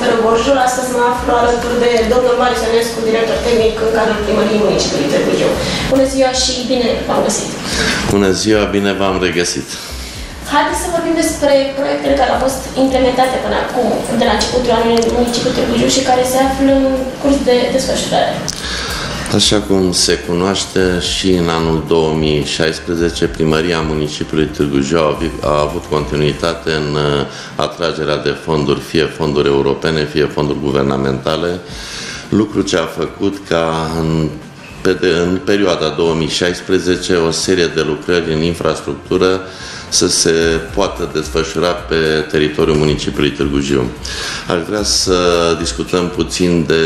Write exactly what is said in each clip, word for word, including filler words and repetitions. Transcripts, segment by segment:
Târgu Borjul. Astăzi mă aflu alături de domnul Marius Ionescu, director tehnic în cadrul Primăriei Municipiului Târgu Jiu. Bună ziua și bine v-am găsit! Bună ziua, bine v-am regăsit! Haideți să vorbim despre proiectele care au fost implementate până acum, de la începutul anului în municipiul Târgu Jiu și care se află în curs de desfășurare. Așa cum se cunoaște, și în anul două mii șaisprezece, Primăria Municipiului Târgu Jiu a avut continuitate în atragerea de fonduri, fie fonduri europene, fie fonduri guvernamentale, lucru ce a făcut ca în, în perioada două mii șaisprezece o serie de lucrări în infrastructură să se poată desfășura pe teritoriul municipiului Târgu Jiu. Aș vrea să discutăm puțin de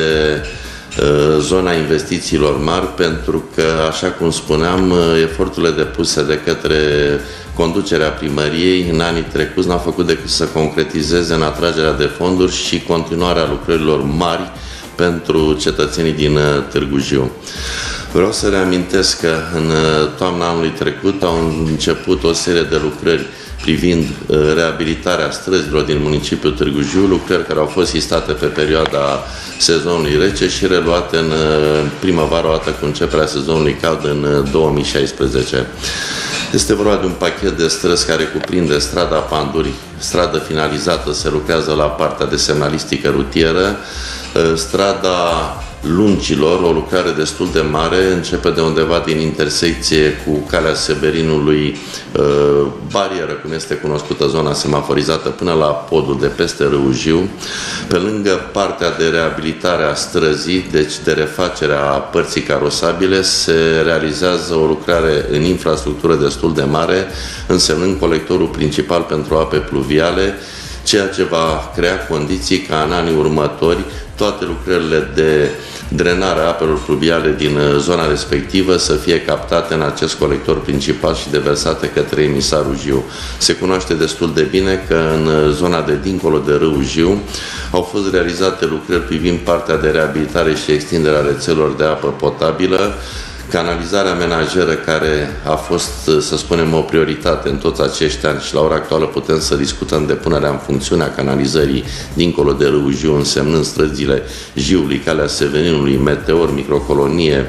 zona investițiilor mari, pentru că, așa cum spuneam, eforturile depuse de către conducerea primăriei în anii trecuți n-au făcut decât să concretizeze în atragerea de fonduri și continuarea lucrărilor mari pentru cetățenii din Târgu Jiu. Vreau să reamintesc că în toamna anului trecut au început o serie de lucrări privind reabilitarea străzilor din municipiul Târgu Jiu, lucrări care au fost sistate pe perioada sezonului rece și reluate în primăvară, odată cu începerea sezonului cald în două mii șaisprezece. Este vorba de un pachet de străzi care cuprinde strada Panduri, stradă finalizată, se lucrează la partea de semnalistică rutieră, strada Lungilor, o lucrare destul de mare, începe de undeva din intersecție cu calea Seberinului, barieră, cum este cunoscută zona semaforizată, până la podul de peste râul Jiu. Pe lângă partea de reabilitare a străzii, deci de refacerea părții carosabile, se realizează o lucrare în infrastructură destul de mare, însemnând colectorul principal pentru ape pluviale, ceea ce va crea condiții ca în anii următori toate lucrările de drenare a apelor pluviale din zona respectivă să fie captate în acest colector principal și deversate către emisarul Jiu. Se cunoaște destul de bine că în zona de dincolo de râul Jiu au fost realizate lucrări privind partea de reabilitare și extinderea rețelor de apă potabilă, canalizarea menajeră, care a fost, să spunem, o prioritate în toți acești ani și la ora actuală putem să discutăm de punerea în funcțiune a canalizării dincolo de râul Jiu, însemnând străzile Jiului, calea Severinului, Meteor, Microcolonie,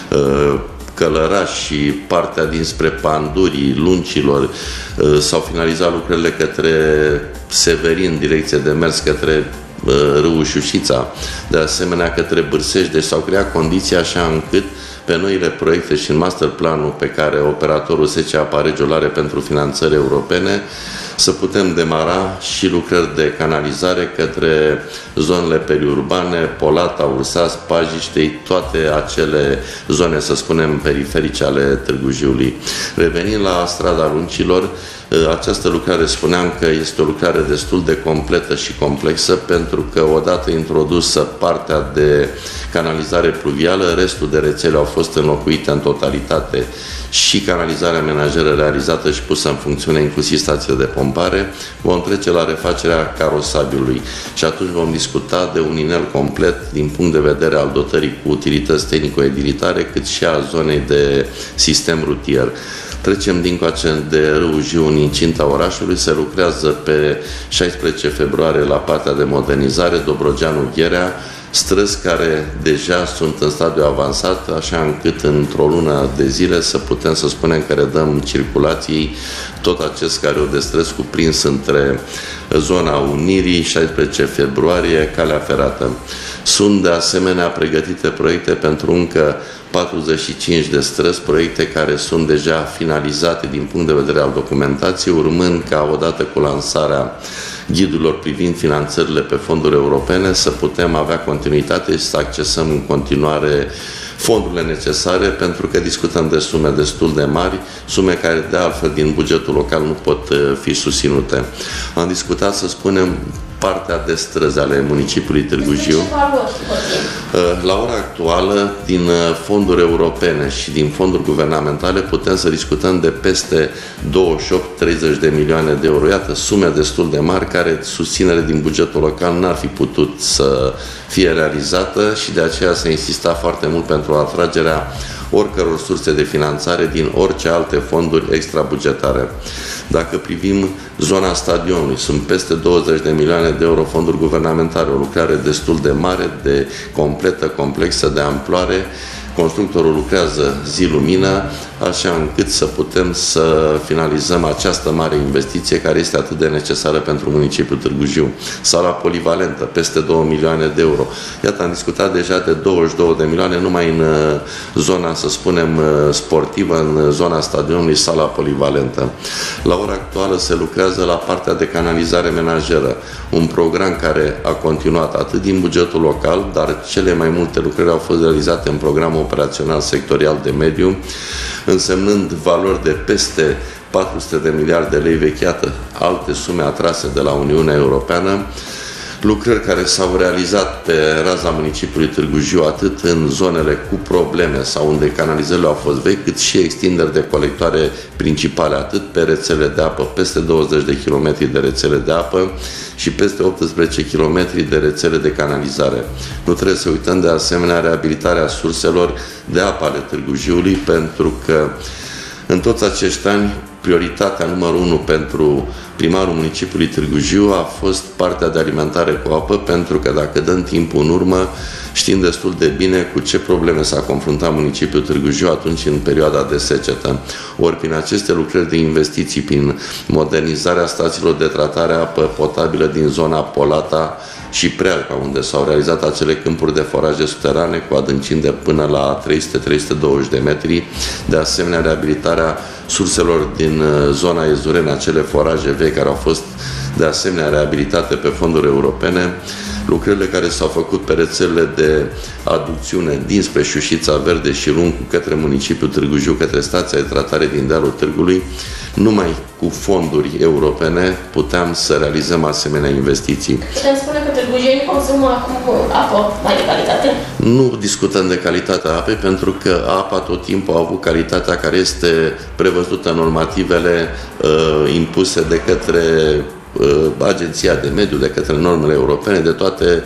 Călăraș și partea dinspre Pandurii, Luncilor. S-au finalizat lucrările către Severin, direcție de mers către râul Șușița, de asemenea către Bârsești. Deci s-au creat condiții așa încât pe noile proiecte și în masterplanul pe care operatorul S C A Paregiul are pentru finanțări europene să putem demara și lucrări de canalizare către zonele periurbane, Polata, Ursas, Pajiștei, toate acele zone, să spunem, periferice ale Târgu Jiului. Revenind la strada Luncilor, această lucrare, spuneam că este o lucrare destul de completă și complexă, pentru că odată introdusă partea de canalizare pluvială, restul de rețele au fost înlocuite în totalitate și canalizarea menajeră realizată și pusă în funcțiune, inclusiv stațiile de pompare. Vom trece la refacerea carosabilului și atunci vom discuta de un inel complet din punct de vedere al dotării cu utilități tehnico-edilitare, cât și a zonei de sistem rutier. Trecem dincoace de râul Jiu în incinta orașului, se lucrează pe șaisprezece februarie la partea de modernizare, Dobrogeanu-Gherea, străzi care deja sunt în stadiu avansat, așa încât într-o lună de zile să putem să spunem că redăm circulației tot acest careu de străzi cuprins între zona Unirii, șaisprezece februarie, calea ferată. Sunt de asemenea pregătite proiecte pentru încă patruzeci și cinci de străzi, proiecte care sunt deja finalizate din punct de vedere al documentației, urmând ca odată cu lansarea ghidurilor privind finanțările pe fonduri europene să putem avea continuitate și să accesăm în continuare fondurile necesare, pentru că discutăm de sume destul de mari, sume care de altfel din bugetul local nu pot fi susținute. Am discutat, să spunem, partea de străzi ale municipiului Târgu Jiu. La ora actuală, din fonduri europene și din fonduri guvernamentale, putem să discutăm de peste douăzeci și opt treizeci de milioane de euro. Iată, sume destul de mari care susținere din bugetul local n-ar fi putut să fie realizată și de aceea s-a insistat foarte mult pentru atragerea oricăror surse de finanțare din orice alte fonduri extrabugetare. Dacă privim zona stadionului, sunt peste douăzeci de milioane de euro fonduri guvernamentale, o lucrare destul de mare, de completă, complexă, de amploare. Constructorul lucrează zi-lumină, așa încât să putem să finalizăm această mare investiție care este atât de necesară pentru municipiul Târgu Jiu. Sala polivalentă, peste două milioane de euro. Iată, am discutat deja de douăzeci și două de milioane numai în zona, să spunem, sportivă, în zona stadionului, sala polivalentă. La ora actuală se lucrează la partea de canalizare menajeră, un program care a continuat atât din bugetul local, dar cele mai multe lucrări au fost realizate în programul operațional sectorial de mediu, însemnând valori de peste patru sute de miliarde de lei vechi, iată, alte sume atrase de la Uniunea Europeană, lucrări care s-au realizat pe raza municipiului Târgu Jiu, atât în zonele cu probleme sau unde canalizările au fost vechi, cât și extinderi de colectoare principale, atât pe rețele de apă, peste douăzeci de kilometri de rețele de apă și peste optsprezece kilometri de rețele de canalizare. Nu trebuie să uităm de asemenea reabilitarea surselor de apă ale Târgu Jiului, pentru că în toți acești ani prioritatea numărul unu pentru primarul municipiului Târgu Jiu a fost partea de alimentare cu apă, pentru că dacă dăm timpul în urmă, știm destul de bine cu ce probleme s-a confruntat municipiul Târgu Jiu atunci în perioada de secetă. Ori prin aceste lucrări de investiții, prin modernizarea stațiilor de tratare a apă potabilă din zona Polata și Prealca, unde s-au realizat acele câmpuri de foraje subterane cu adâncimi de până la trei sute - trei sute douăzeci de metri, de asemenea reabilitarea surselor din zona Ezurene, acele foraje vechi care au fost de asemenea reabilitate pe fonduri europene, lucrările care s-au făcut pe rețelele de aducțiune dinspre Șușița Verde și Luncu către municipiul Târgu Jiu, către stația de tratare din dealul Târgului. Numai cu fonduri europene puteam să realizăm asemenea investiții. Putem spune că târgujienii consumă acum apă mai de calitate? Nu discutăm de calitatea apei, pentru că apa tot timpul a avut calitatea care este prevăzută în normativele uh, impuse de către Agenția de Mediu, de către normele europene, de toate,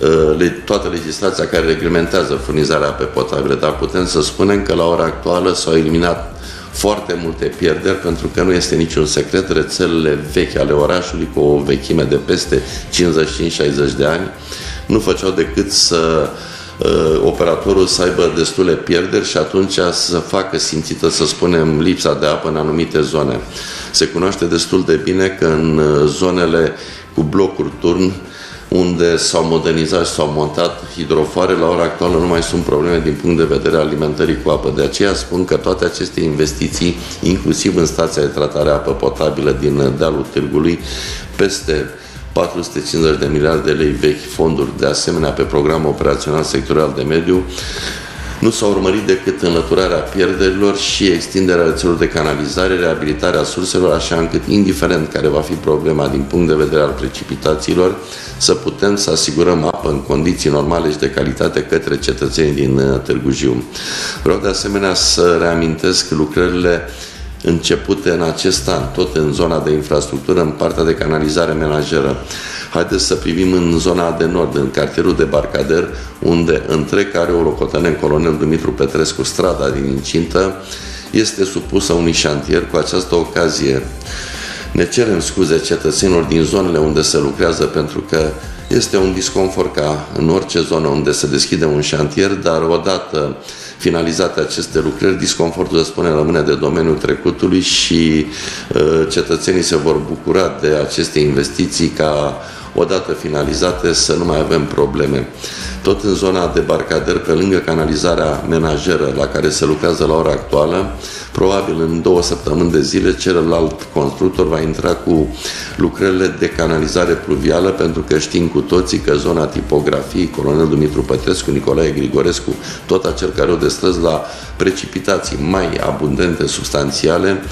toată legislația care reglementează furnizarea apei potabile. Dar putem să spunem că la ora actuală s-au eliminat foarte multe pierderi, pentru că nu este niciun secret, rețelele vechi ale orașului, cu o vechime de peste cincizeci și cinci - șaizeci de ani, nu făceau decât să operatorul să aibă destule pierderi și atunci să facă simțită, să spunem, lipsa de apă în anumite zone. Se cunoaște destul de bine că în zonele cu blocuri turn, unde s-au modernizat și s-au montat hidrofoare, la ora actuală nu mai sunt probleme din punct de vedere al alimentării cu apă. De aceea spun că toate aceste investiții, inclusiv în stația de tratare a apă potabilă din dealul Târgului, peste patru sute cincizeci de miliarde de lei vechi, fonduri de asemenea pe programul operațional sectorial de mediu, nu s-a urmărit decât înlăturarea pierderilor și extinderea rețelor de canalizare, reabilitarea surselor, așa încât, indiferent care va fi problema din punct de vedere al precipitațiilor, să putem să asigurăm apă în condiții normale și de calitate către cetățenii din Târgu Jiu. Vreau de asemenea să reamintesc lucrările începute în acest an, tot în zona de infrastructură, în partea de canalizare menajeră. Haideți să privim în zona de nord, în cartierul de Barcader, unde întreg carierul locotenent Colonel Dumitru Petrescu, strada din incintă, este supusă unui șantier. Cu această ocazie ne cerem scuze cetățenilor din zonele unde se lucrează, pentru că este un disconfort ca în orice zonă unde se deschide un șantier, dar odată finalizate aceste lucrări, disconfortul, să spunem, rămâne de domeniul trecutului și uh, cetățenii se vor bucura de aceste investiții ca, odată finalizate, să nu mai avem probleme. Tot în zona de Barcader, pe lângă canalizarea menajeră la care se lucrează la ora actuală, probabil în două săptămâni de zile, celălalt constructor va intra cu lucrările de canalizare pluvială, pentru că știm cu toții că zona tipografiei Colonel Dumitru Petrescu, Nicolae Grigorescu, tot acel care o de străzi la precipitații mai abundente, substanțiale,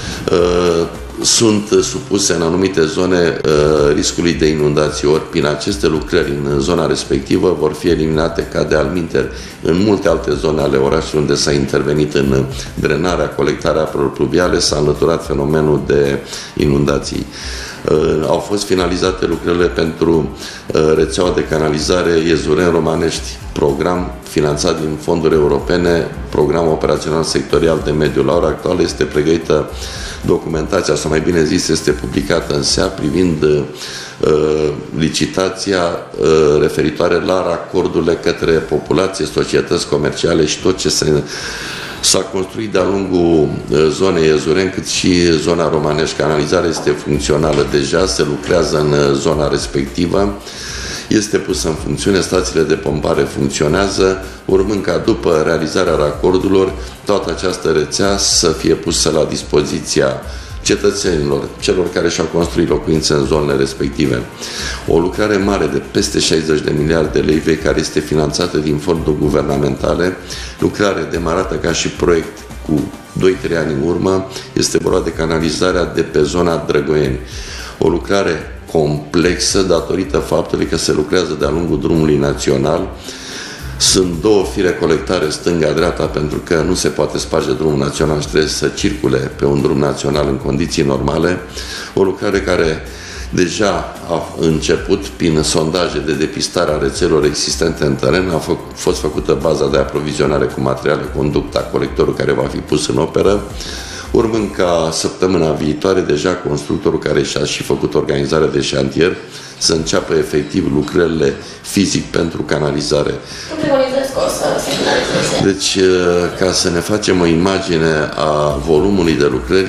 uh, sunt supuse în anumite zone uh, riscului de inundații. Ori prin aceste lucrări în zona respectivă vor fi eliminate ca de alminteri în multe alte zone ale orașului unde s-a intervenit în drenarea, colectarea apelor pluviale, s-a înlăturat fenomenul de inundații. Au fost finalizate lucrările pentru rețeaua de canalizare Iezuren-Romanești, program finanțat din fonduri europene, program operațional sectorial de mediu. La ora actuală este pregătită documentația, sau mai bine zis, este publicată în S E A privind uh, licitația uh, referitoare la racordurile către populație, societăți comerciale și tot ce se s-a construit de-a lungul zonei Iezuren, cât și zona Romanești. Canalizarea este funcțională deja, se lucrează în zona respectivă, este pusă în funcțiune, stațiile de pompare funcționează, urmând ca după realizarea racordurilor, toată această rețea să fie pusă la dispoziția cetățenilor, celor care și-au construit locuințe în zonele respective. O lucrare mare de peste șaizeci de miliarde de lei vechi, care este finanțată din fonduri guvernamentale, lucrare demarată ca și proiect cu doi trei ani în urmă, este vorba de canalizarea de pe zona Drăgoieni. O lucrare complexă datorită faptului că se lucrează de-a lungul drumului național. Sunt două fire colectare stânga-dreapta, pentru că nu se poate sparge drumul național și trebuie să circule pe un drum național în condiții normale. O lucrare care deja a început prin sondaje de depistare a rețelelor existente în teren, a fost făcută baza de aprovizionare cu materiale, conducta, colectorul care va fi pus în operă, urmând ca săptămâna viitoare deja constructorul care și-a și făcut organizarea de șantier să înceapă efectiv lucrările fizic pentru canalizare. Deci, ca să ne facem o imagine a volumului de lucrări,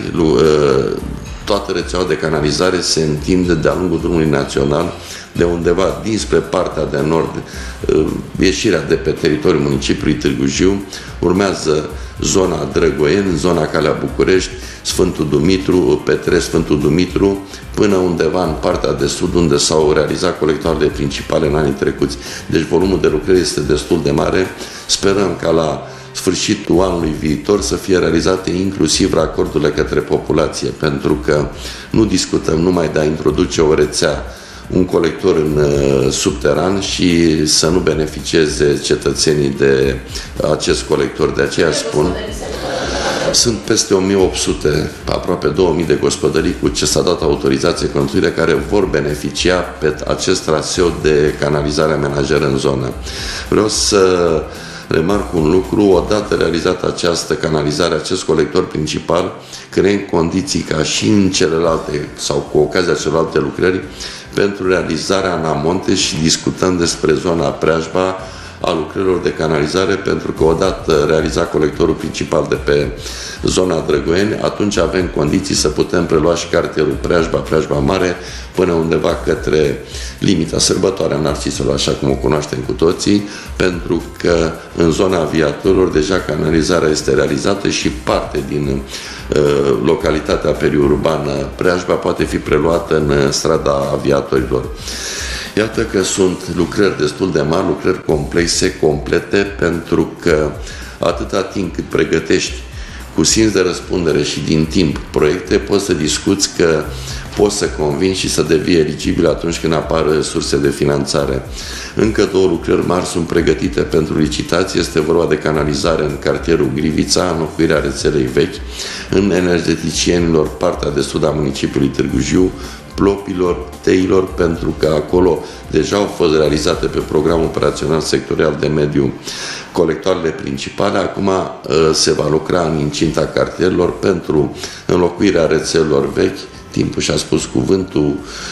toată rețeaua de canalizare se întinde de-a lungul drumului național, de undeva dinspre partea de nord, ieșirea de pe teritoriul municipiului Târgu Jiu, urmează zona Drăgoieni, zona Calea București, Sfântul Dumitru, Petre, Sfântul Dumitru, până undeva în partea de sud, unde s-au realizat colectoarele principale în anii trecuți. Deci volumul de lucrări este destul de mare. Sperăm ca la sfârșitul anului viitor să fie realizate inclusiv racordurile către populație, pentru că nu discutăm numai de a introduce o rețea, un colector în uh, subteran și să nu beneficieze cetățenii de acest colector. De aceea spun, sunt peste o mie opt sute, aproape două mii de gospodării cu ce s-a dat autorizație construire, care vor beneficia pe acest traseu de canalizare amenajeră în zonă. Vreau să remarc un lucru: odată realizată această canalizare, acest colector principal, creăm condiții ca și în celelalte sau cu ocazia celelalte lucrări pentru realizarea în amonte, și discutăm despre zona Preajba a lucrărilor de canalizare, pentru că odată realizat colectorul principal de pe zona Drăgoieni, atunci avem condiții să putem prelua și cartierul Preajba, Preajba Mare, până undeva către limita Sărbătoarea Narciselor, așa cum o cunoaștem cu toții, pentru că în zona aviatorilor deja canalizarea este realizată și parte din uh, localitatea periurbană Preajba poate fi preluată în strada aviatorilor. Iată că sunt lucrări destul de mari, lucrări complexe, complete, pentru că atâta timp cât pregătești cu simț de răspundere și din timp proiecte, poți să discuți că poți să convingi și să devii eligibil atunci când apar surse de finanțare. Încă două lucrări mari sunt pregătite pentru licitație. Este vorba de canalizare în cartierul Grivița, înlocuirea rețelei vechi, în energeticienilor, partea de sud a municipiului Târgu Jiu, Plopilor, Teilor, pentru că acolo deja au fost realizate pe programul operațional sectorial de mediu colectoarele principale. Acum se va lucra în incinta cartierilor pentru înlocuirea rețelelor vechi. Timpul și-a spus cuvântul,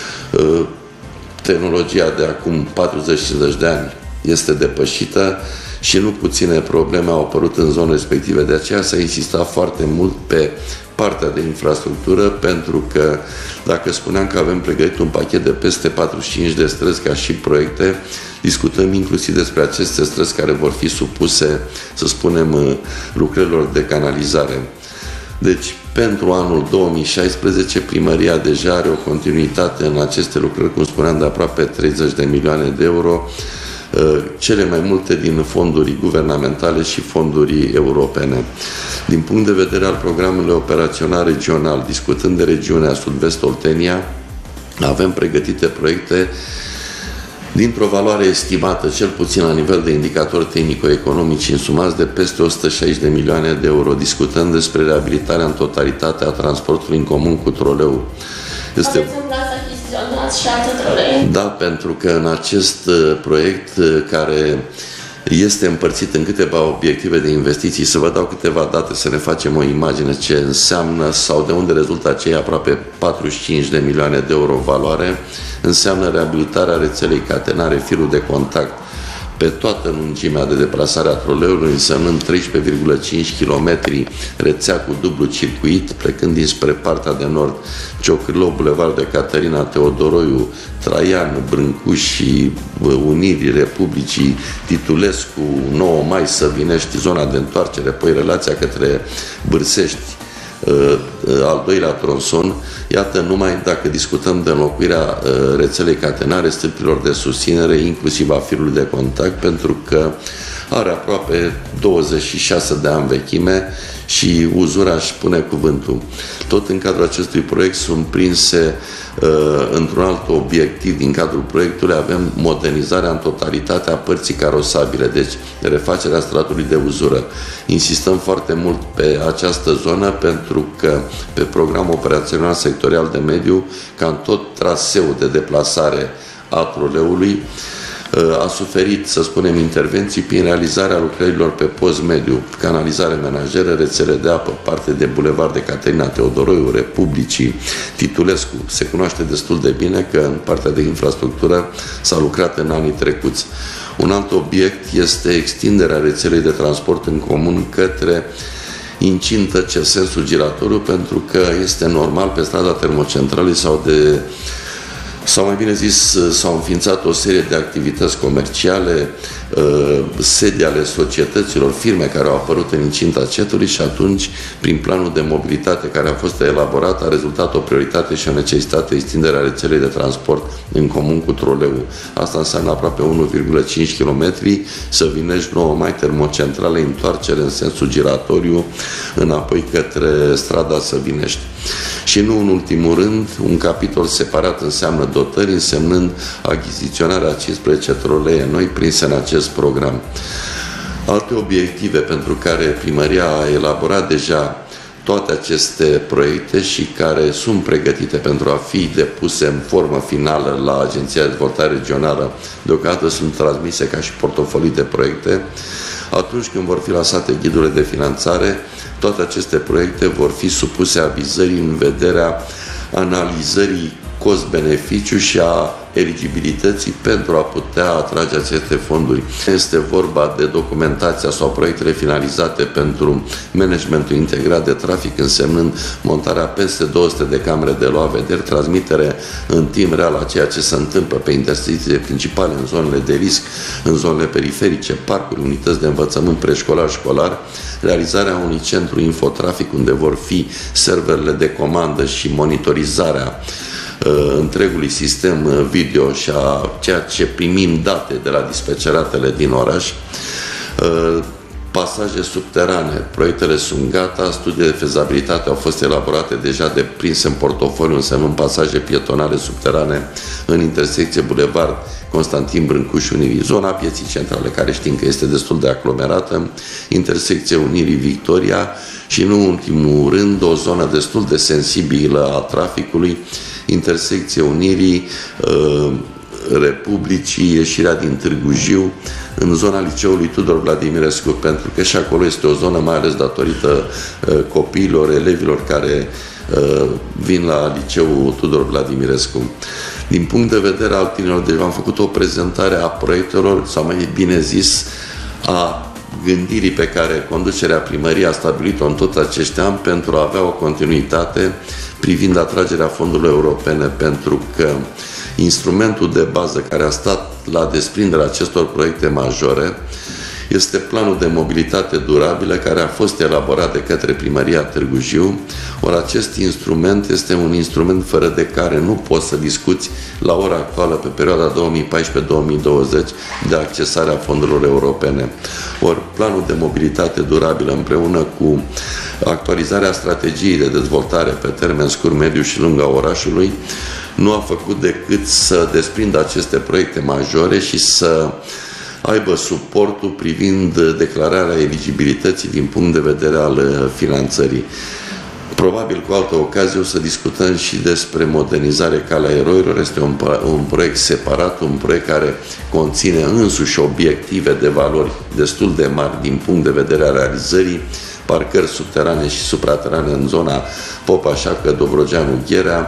tehnologia de acum patruzeci cincizeci de ani este depășită și nu puține probleme au apărut în zone respective. De aceea s-a insistat foarte mult pe partea de infrastructură, pentru că dacă spuneam că avem pregătit un pachet de peste patruzeci și cinci de străzi ca și proiecte, discutăm inclusiv despre aceste străzi care vor fi supuse, să spunem, lucrărilor de canalizare. Deci, pentru anul două mii șaisprezece, primăria deja are o continuitate în aceste lucrări, cum spuneam, de aproape treizeci de milioane de euro, cele mai multe din fonduri guvernamentale și fonduri europene. Din punct de vedere al programului operațional regional, discutând de regiunea Sud-Vest Oltenia, avem pregătite proiecte dintr-o valoare estimată, cel puțin la nivel de indicatori tehnico-economici însumați, de peste o sută șaizeci de milioane de euro, discutând despre reabilitarea în totalitate a transportului în comun cu troleu. Este... Aveți în plan să urmați și alte trolei? Da, pentru că în acest proiect care este împărțit în câteva obiective de investiții, să vă dau câteva date să ne facem o imagine ce înseamnă sau de unde rezultă acei aproape patruzeci și cinci de milioane de euro valoare, înseamnă reabilitarea rețelei catenare, firul de contact pe toată lungimea de deplasare a troleului, însemnând treisprezece virgulă cinci kilometri rețea cu dublu circuit, plecând dinspre partea de nord, Ciocârlău, Bulevard de Caterina Teodoroiu, Traian, Brâncuș și Unirii Republicii, Titulescu, nouă mai, Săvinești, zona de întoarcere, apoi relația către Bârsești, al doilea tronson. Iată, numai dacă discutăm de înlocuirea rețelei catenare, stâlpilor de susținere, inclusiv a firului de contact, pentru că are aproape douăzeci și șase de ani vechime și uzura își pune cuvântul. Tot în cadrul acestui proiect sunt prinse uh, într-un alt obiectiv din cadrul proiectului, avem modernizarea în totalitate a părții carosabile, deci refacerea stratului de uzură. Insistăm foarte mult pe această zonă pentru că pe program operațional sectorial de mediu, ca în tot traseul de deplasare a troleului, a suferit, să spunem, intervenții prin realizarea lucrărilor pe post mediu, canalizare menajeră, rețele de apă, parte de Bulevard de Caterina Teodoroiu, Republicii, Titulescu. Se cunoaște destul de bine că în partea de infrastructură s-a lucrat în anii trecuți. Un alt obiect este extinderea rețelei de transport în comun către incintă sensul giratoriu, pentru că este normal pe strada Termocentralei sau de sau mai bine zis, s-au înființat o serie de activități comerciale, sedii ale societăților, firme care au apărut în incinta cetului și atunci, prin planul de mobilitate care a fost elaborat, a rezultat o prioritate și o necesitate extinderea rețelei de transport în comun cu troleul. Asta înseamnă aproape unu virgulă cinci kilometri, Săvinești, nouă mai, Termocentrale, întoarcere în sensul giratoriu, înapoi către strada Săvinești. Și nu în ultimul rând, un capitol separat înseamnă dotări, însemnând achiziționarea a cincisprezece trolee noi prinse în acest program. Alte obiective pentru care primăria a elaborat deja toate aceste proiecte și care sunt pregătite pentru a fi depuse în formă finală la Agenția de Dezvoltare Regională, deocamdată sunt transmise ca și portofolii de proiecte. Atunci când vor fi lansate ghidurile de finanțare, toate aceste proiecte vor fi supuse avizării în vederea analizării cost-beneficiu și a eligibilității pentru a putea atrage aceste fonduri. Este vorba de documentația sau proiectele finalizate pentru managementul integrat de trafic, însemnând montarea peste două sute de camere de luat vederi, transmitere în timp real a ceea ce se întâmplă pe intersecțiile principale, în zonele de risc, în zonele periferice, parcuri, unități de învățământ preșcolar-școlar, realizarea unui centru infotrafic unde vor fi serverele de comandă și monitorizarea întregului sistem video și a ceea ce primim date de la dispeceratele din oraș. Pasaje subterane, proiectele sunt gata, studiile de fezabilitate au fost elaborate deja de prinse în portofoliu, însemnând pasaje pietonale subterane în intersecție Bulevard Constantin Brâncuș Unirii, zona pieții centrale, care știm că este destul de aglomerată, intersecție Unirii Victoria și, nu în ultimul rând, o zonă destul de sensibilă a traficului, intersecție Unirii uh, Republicii, ieșirea din Târgu Jiu, în zona liceului Tudor Vladimirescu, pentru că și acolo este o zonă, mai ales datorită uh, copiilor, elevilor care uh, vin la liceul Tudor Vladimirescu. Din punct de vedere al tinerilor, deci am făcut o prezentare a proiectelor, sau mai bine zis, a gândirii pe care conducerea primăriei a stabilit-o în toți acești ani pentru a avea o continuitate privind atragerea fondurilor europene, pentru că instrumentul de bază care a stat la desprinderea acestor proiecte majore este planul de mobilitate durabilă care a fost elaborat de către primăria Târgu Jiu. Ori acest instrument este un instrument fără de care nu poți să discuți la ora actuală, pe perioada două mii paisprezece două mii douăzeci, de accesarea fondurilor europene. Ori planul de mobilitate durabilă împreună cu actualizarea strategiei de dezvoltare pe termen scurt, mediu și lung a orașului nu a făcut decât să desprindă aceste proiecte majore și să aibă suportul privind declararea eligibilității din punct de vedere al finanțării. Probabil cu altă ocazie o să discutăm și despre modernizare Calea Eroilor. Este un, un proiect separat, un proiect care conține însuși obiective de valori destul de mari din punct de vedere a realizării, parcări subterane și supraterane în zona Popa Șapcă, Dobrogeanu, Gherea,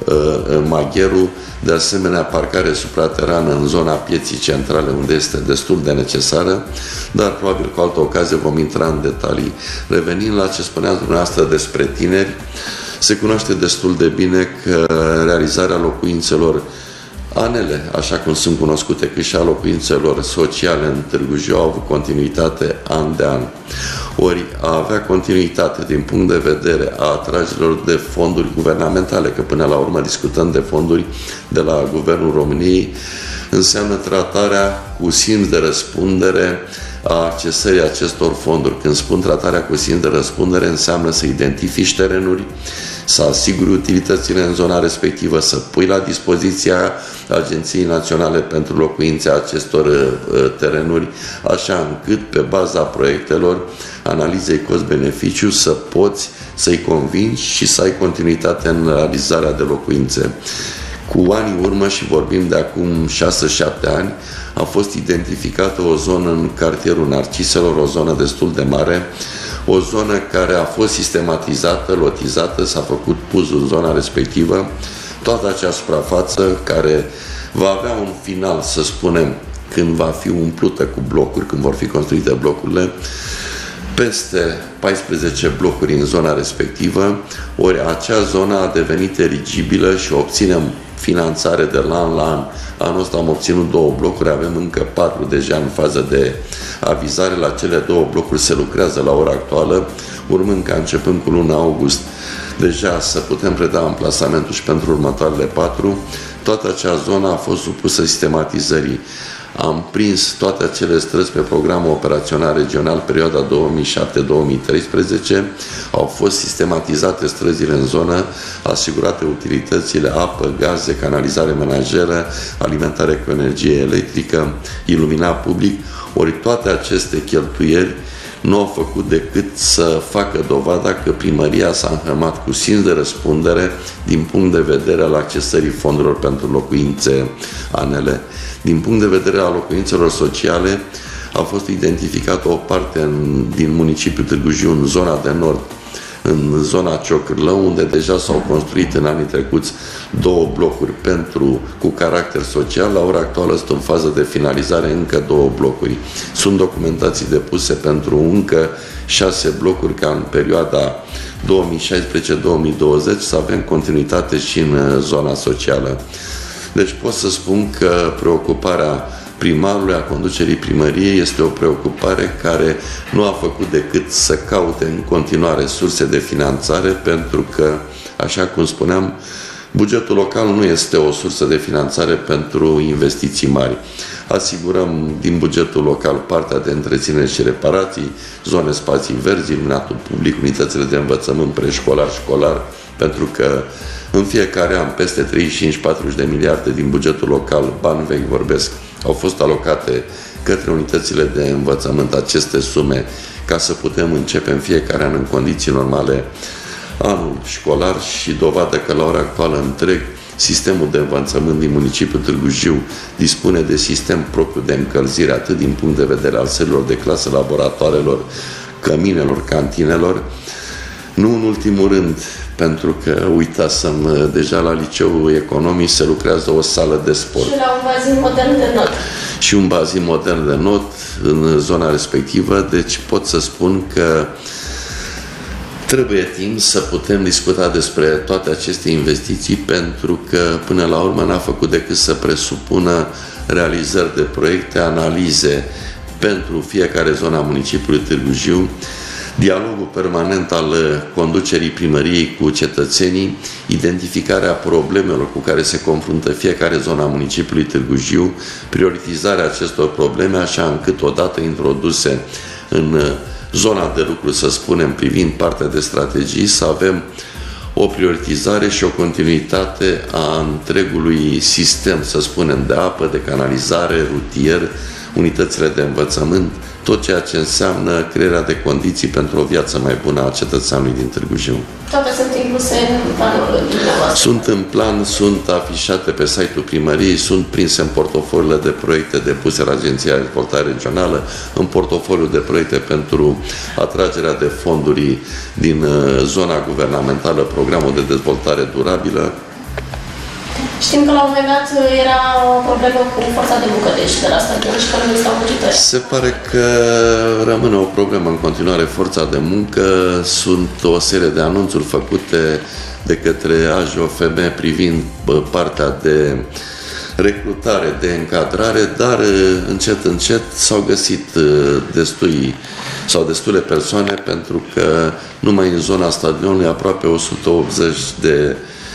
Magheru, de asemenea parcare supraterană în zona pieții centrale, unde este destul de necesară, dar probabil cu altă ocazie vom intra în detalii. Revenind la ce spuneați dumneavoastră despre tineri, se cunoaște destul de bine că realizarea locuințelor anele, așa cum sunt cunoscute, cât și a locuințelor sociale în Târgu Jiu, au avut continuitate an de an. Ori a avea continuitate din punct de vedere a atragerilor de fonduri guvernamentale, că până la urmă discutăm de fonduri de la Guvernul României, înseamnă tratarea cu simț de răspundere a accesării acestor fonduri. Când spun tratarea cu simț de răspundere, înseamnă să identifici terenuri, să asiguri utilitățile în zona respectivă, să pui la dispoziția Agenției Naționale pentru Locuințe acestor terenuri, așa încât pe baza proiectelor, analizei cost-beneficiu, să poți să-i convingi și să ai continuitate în realizarea de locuințe. Cu ani în urmă, și vorbim de acum șase șapte ani, a fost identificată o zonă în cartierul Narciselor, o zonă destul de mare, o zonă care a fost sistematizată, lotizată, s-a făcut puzul în zona respectivă, toată acea suprafață care va avea un final, să spunem, când va fi umplută cu blocuri, când vor fi construite blocurile, peste paisprezece blocuri în zona respectivă, ori acea zonă a devenit eligibilă și obținem finanțare de la an la an. Anul ăsta am obținut două blocuri, avem încă patru deja în fază de avizare. La cele două blocuri se lucrează la ora actuală, urmând ca începând cu luna august deja să putem preda amplasamentul și pentru următoarele patru. Toată acea zonă a fost supusă sistematizării. Am prins toate acele străzi pe programul operațional regional perioada două mii șapte două mii treisprezece. Au fost sistematizate străzile în zonă, asigurate utilitățile, apă, gaze, canalizare menajeră, alimentare cu energie electrică, iluminat public. Ori toate aceste cheltuieli nu au făcut decât să facă dovada că primăria s-a înhămat cu simț de răspundere din punct de vedere al accesării fondurilor pentru locuințe anele. Din punct de vedere al locuințelor sociale, a fost identificată o parte în, din municipiul Târgu Jiu, în zona de nord, în zona Ciocârlău, unde deja s-au construit în anii trecuți două blocuri pentru, cu caracter social. La ora actuală sunt în fază de finalizare încă două blocuri. Sunt documentații depuse pentru încă șase blocuri, ca în perioada două mii șaisprezece două mii douăzeci să avem continuitate și în zona socială. Deci pot să spun că preocuparea primarului, a conducerii primăriei, este o preocupare care nu a făcut decât să caute în continuare surse de finanțare, pentru că, așa cum spuneam, bugetul local nu este o sursă de finanțare pentru investiții mari. Asigurăm din bugetul local partea de întreținere și reparații, zone spații verzi, iluminatul public, unitățile de învățământ preșcolar, școlar, pentru că în fiecare an peste treizeci și cinci patruzeci de miliarde din bugetul local, bani vechi vorbesc, au fost alocate către unitățile de învățământ aceste sume, ca să putem începe în fiecare an în condiții normale anul școlar, și dovadă că la ora actuală întreg sistemul de învățământ din municipiul Târgu Jiu dispune de sistem propriu de încălzire, atât din punct de vedere al sălilor de clasă, laboratoarelor, căminelor, cantinelor. Nu în ultimul rând, pentru că uitasem, deja la liceul economic se lucrează o sală de sport. Și la un bazin modern de not. Și un bazin modern de not în zona respectivă, deci pot să spun că trebuie timp să putem discuta despre toate aceste investiții, pentru că până la urmă n-a făcut decât să presupună realizări de proiecte, analize pentru fiecare zonă a municipiului Târgu Jiu, dialogul permanent al conducerii primăriei cu cetățenii, identificarea problemelor cu care se confruntă fiecare zonă a municipiului Târgu Jiu, prioritizarea acestor probleme, așa încât odată introduse în zona de lucru, să spunem, privind partea de strategii, să avem o prioritizare și o continuitate a întregului sistem, să spunem, de apă, de canalizare, rutier, unitățile de învățământ, tot ceea ce înseamnă crearea de condiții pentru o viață mai bună a cetățeanului din Târgu Jiu. Toate sunt incluse în planul dumneavoastră? Sunt în plan, sunt afișate pe site-ul primăriei, sunt prinse în portofoliile de proiecte depuse la Agenția de Dezvoltare Regională, în portofoliul de proiecte pentru atragerea de fonduri din zona guvernamentală, programul de dezvoltare durabilă. Știm că la un moment dat era o problemă cu forța de muncă, deci de la stadion, și că nu existau muncitori. Se pare că rămâne o problemă în continuare forța de muncă. Sunt o serie de anunțuri făcute de către A J O F M privind partea de recrutare, de încadrare, dar încet, încet s-au găsit destui, sau destule persoane, pentru că numai în zona stadionului aproape o sută optzeci de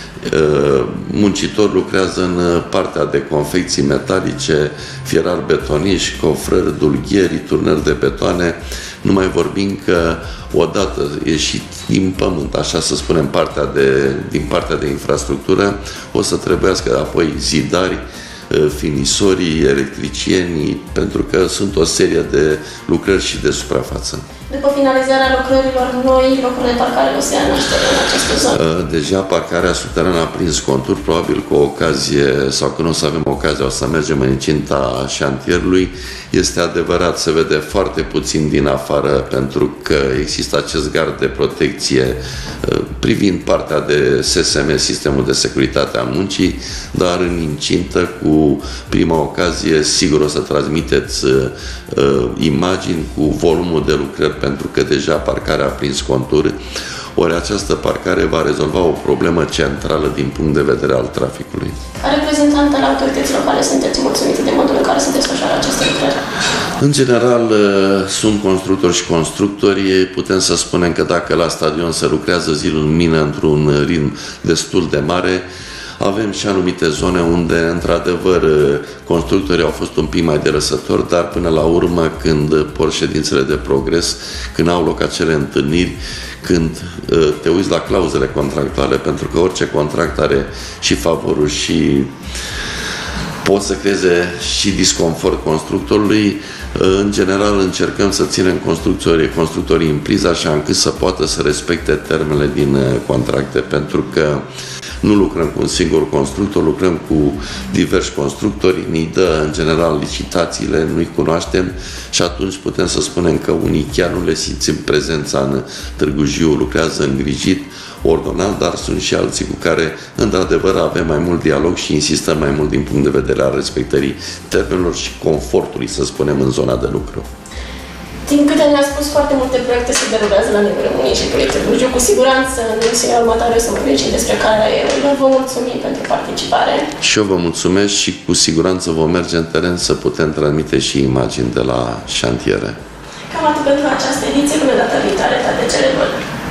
muncitori lucrează în partea de confecții metalice, fierari betoniști, cofrări, dulghieri, turnări de betoane. Nu mai vorbim că odată ieșit din pământ, așa să spunem, partea de, din partea de infrastructură, o să trebuiască apoi zidari, finisorii, electricienii, pentru că sunt o serie de lucrări și de suprafață. După finalizarea lucrărilor, noi locuri de parcare o să ia naștere în această zonă. Deja parcarea subterană a prins contur, probabil cu ocazie, sau că nu o să avem ocazia, o să mergem în incinta șantierului. Este adevărat, se vede foarte puțin din afară, pentru că există acest gard de protecție privind partea de S S M, Sistemul de Securitate a Muncii, dar în incintă, cu prima ocazie, sigur o să transmiteți uh, imagini cu volumul de lucrări, pentru că deja parcarea a prins contur. Ori această parcare va rezolva o problemă centrală din punct de vedere al traficului. Ca reprezentant al autorității locale, sunteți mulțumiți de modul în care se desfășoară aceste lucrări? În general, sunt constructori și constructori. Putem să spunem că dacă la stadion se lucrează zi în mină într-un ritm destul de mare, avem și anumite zone unde, într-adevăr, constructorii au fost un pic mai derăsători, dar până la urmă, când por ședințele de progres, când au loc acele întâlniri, când te uiți la clauzele contractuale, pentru că orice contract are și favoruri și pot să creeze și disconfort constructorului. În general, încercăm să ținem constructorii, constructorii în priză, așa încât să poată să respecte termenele din contracte, pentru că nu lucrăm cu un singur constructor, lucrăm cu diversi constructori, ni dă în general licitațiile, nu-i cunoaștem și atunci putem să spunem că unii chiar nu le simțim prezența în Târgu Jiu, lucrează îngrijit, ordonat, dar sunt și alții cu care, într-adevăr, avem mai mult dialog și insistăm mai mult din punct de vedere al respectării termenilor și confortului, să spunem, în zona de lucru. Din câte ne-a spus, foarte multe proiecte se derulează la nivelul municipiului Târgu Jiu. Cu siguranță, în emisiunea următoare o să vorbim și despre care vă mulțumim pentru participare. Și eu vă mulțumesc și cu siguranță vom merge în teren să putem transmite și imagini de la șantiere. Cam atât pentru această ediție, până data viitoare, toate cele bune!